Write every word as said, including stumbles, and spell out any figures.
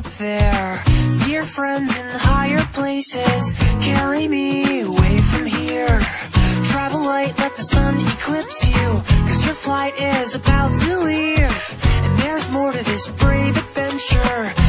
there. Dear friends in higher places, carry me away from here. Travel light, let the sun eclipse you, cause your flight is about to leave. And there's more to this brave adventure